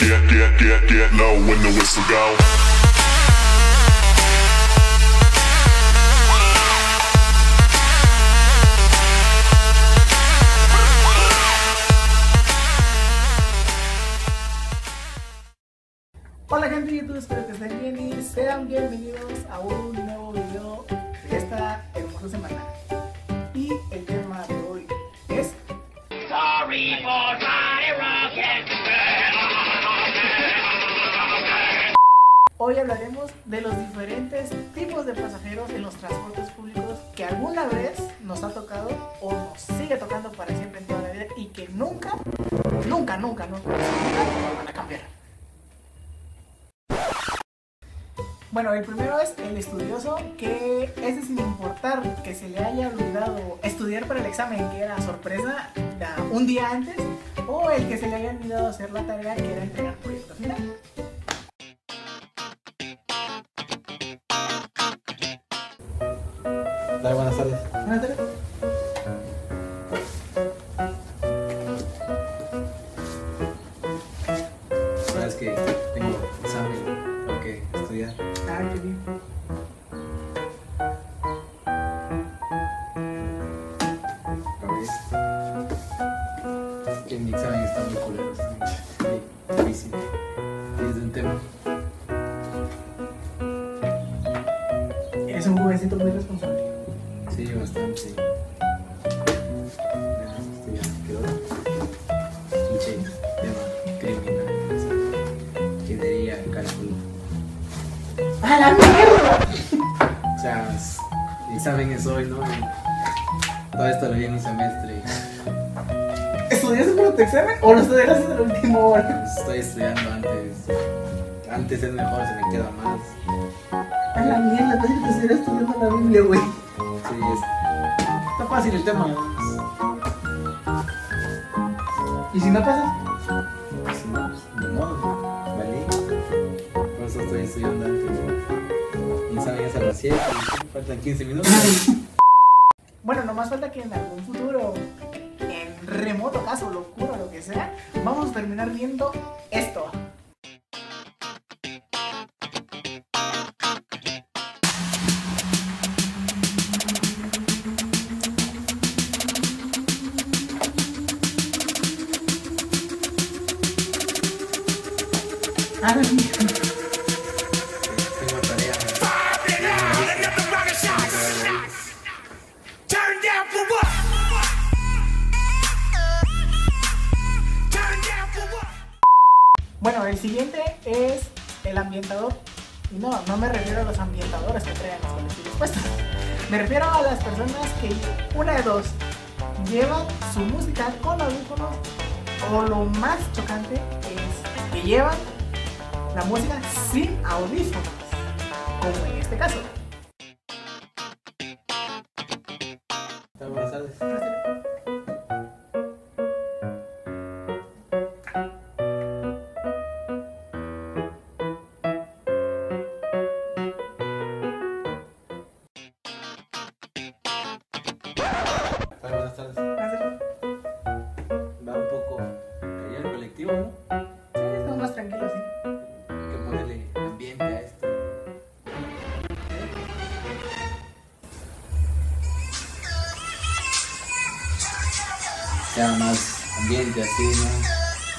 Get low when the whistle go. Hola gente de YouTube, espero que estén bien y sean bienvenidos a un nuevo video de esta hermosa semana. Y el tema de hoy es Sorry for my rocket. Hoy hablaremos de los diferentes tipos de pasajeros en los transportes públicos que alguna vez nos ha tocado o nos sigue tocando para siempre en toda la vida y que nunca van a cambiar. Bueno, el primero es el estudioso, que ese sin importar que se le haya olvidado estudiar para el examen, que era sorpresa un día antes, o el que se le haya olvidado hacer la tarea, que era entregar proyecto final. Dale, buenas tardes. Buenas tardes. Sabes que tengo examen, tengo que estudiar. Ah, qué bien. Pero es que mi examen está muy culero, está muy difícil. Tienes un tema. Eres un jovencito muy responsable. Sí, bastante. Ya, quedó. Pinche tema criminal. Ingeniería, cálculo. ¡A la mierda! O sea, el examen es hoy, ¿no? Y todo esto lo vi en un semestre. ¿Estudiaste para tu examen o lo estudiaste en la última hora? Pues estoy estudiando antes. Antes es mejor, se me queda más. ¡A la mierda! Parece que te estuviera estudiando la Biblia, güey. Sí, está fácil el tema. ¿Y si no pasas? Pues no, pues, ni modo, vale. Por eso estoy estudiando antes. Mi examen es a las 7, faltan 15 minutos. Bueno, nomás falta que en algún futuro, en remoto caso, locura, lo que sea, vamos a terminar viendo esto. Ah, Tengo tarea. Turn down for what? Turn down for what? bueno, el siguiente es el ambientador. Y no me refiero a los ambientadores que traen los colectivos puestos. Me refiero a las personas que, una de dos, llevan su música con audífonos, o lo más chocante es que llevan la música sin audífonos, como en este caso. Buenas tardes. Buenas tardes. Va un poco callado el colectivo, ¿no? Sí, estamos más tranquilos, sí. Hay que ponerle ambiente a esto. Sea más ambiente así, ¿no?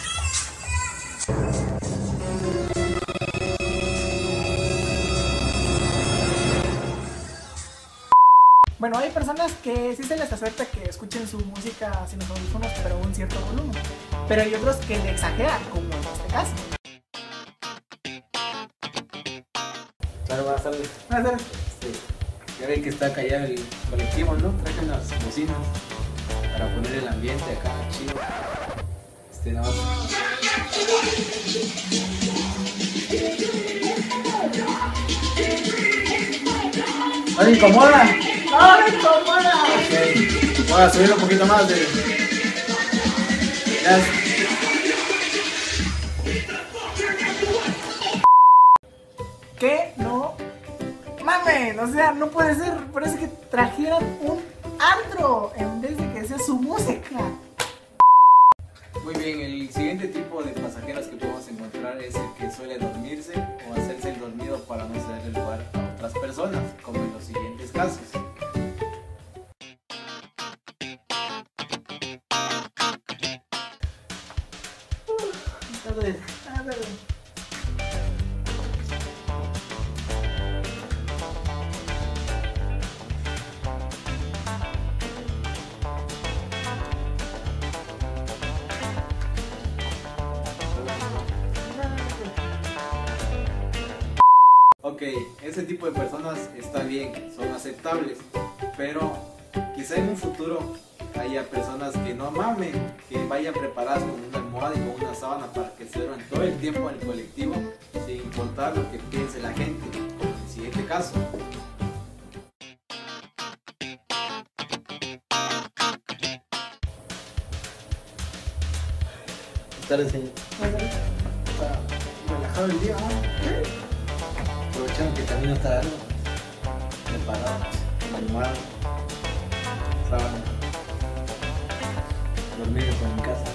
Bueno, hay personas que sí se les acepta que escuchen su música sin los audífonos, pero a un cierto volumen. Pero hay otros que le exageran, como en este caso. Claro, buenas tardes. Buenas tardes. Ya ven que está callado el colectivo, ¿no? Traje unas bocinas para poner el ambiente acá chido. Nada más. ¡No le incomoda! ¡No me incomoda! Ok, voy a subir un poquito más de... Ya. ¿Qué? No mamen, o sea, no puede ser. Parece que trajeran un antro en vez de que sea su música. Muy bien, el siguiente tipo de pasajeros que podemos encontrar tardes. Ándale. Ok, ese tipo de personas está bien, son aceptables, pero quizá en un futuro haya personas que no mamen, que vayan preparadas con una almohada y con una sábana para que se duerman todo el tiempo en el colectivo, sin importar lo que piense la gente, como en el siguiente caso. Buenas tardes, señor. Ándale. Para relajar el día, ¿no? Aprovechando que el camino está largo, preparado, almohada, sábana, dormir en mi casa.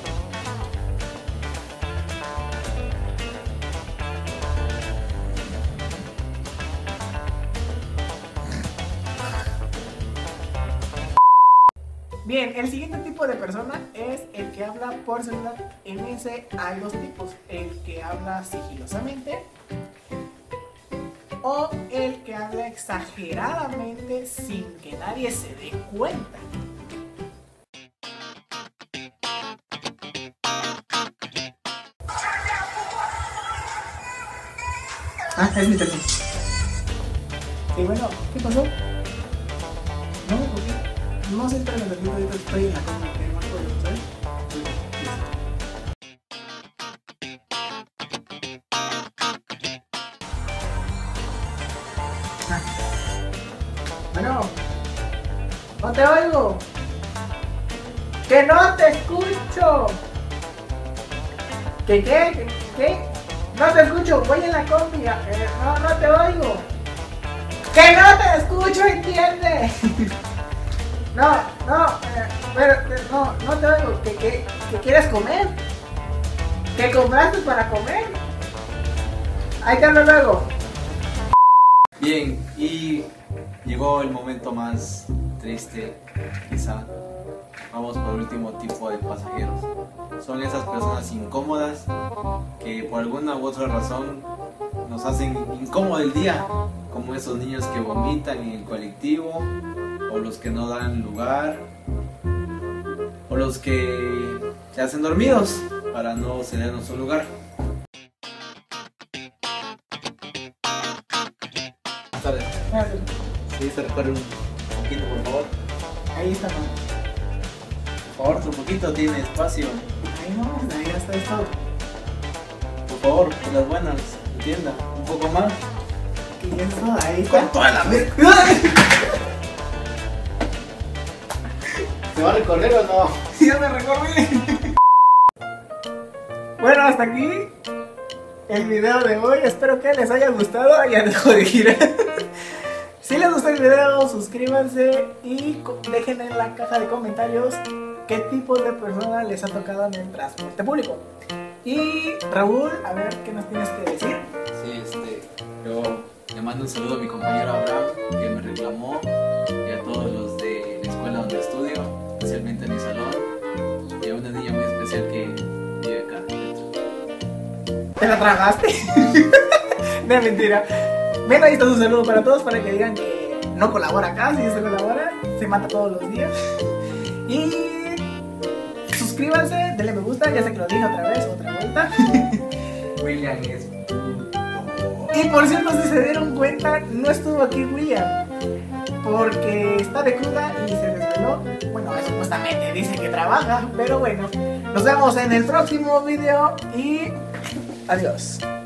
Bien, el siguiente tipo de persona es el que habla por celular. En ese hay dos tipos: el que habla sigilosamente o el que habla exageradamente sin que nadie se dé cuenta. Ah, es mi teléfono. Sí, bueno, ¿qué pasó? No, ¿por qué? No sé, espérame un ratito, ahorita estoy en la cama, que no puedo, ¿sabes? Ah. Bueno, no te oigo. ¡Que no te escucho! ¿Qué? ¿Qué? No te escucho, voy en la combi. No te oigo. ¡Que no te escucho, entiende! No te oigo. ¿Que quieres comer? ¿Que compraste para comer? Ahí te hablo luego. Bien, y llegó el momento más triste, quizá. Vamos por el último tipo de pasajeros. Son esas personas incómodas que por alguna u otra razón nos hacen incómodo el día, como esos niños que vomitan en el colectivo, o los que no dan lugar, o los que se hacen dormidos para no cedernos un lugar. Buenas tardes. Sí, se recorre un poquito, por favor. Ahí está, mamá. Por favor, otro poquito, tiene espacio. Ahí no, ahí ya está todo. Por favor, de las buenas, entienda, un poco más. Y eso, ahí está. Con toda la vez. ¿Se va a recorrer o no? Ya me recorrí. Bueno, hasta aquí el video de hoy. Espero que les haya gustado. Ya dejo de girar. Si les gustó el video, suscríbanse y dejen en la caja de comentarios qué tipo de persona les ha tocado en el transporte público. Y Raúl, a ver qué nos tienes que decir. Sí, yo le mando un saludo a mi compañero Abraham, que me reclamó, y a todos los de la escuela donde estudio, especialmente a mi salón, y a una niña muy especial que vive acá dentro. ¿Te la tragaste? No, mentira. Ven, ahí está un saludo para todos, para que digan que no colabora acá. Si se colabora, se mata todos los días. Y suscríbanse, denle me gusta, ya sé que lo dije otra vez, otra vuelta. William es puto. Y por cierto, si se dieron cuenta, no estuvo aquí William, porque está de cruda y se desveló. Bueno, supuestamente dice que trabaja, pero bueno. Nos vemos en el próximo video y adiós.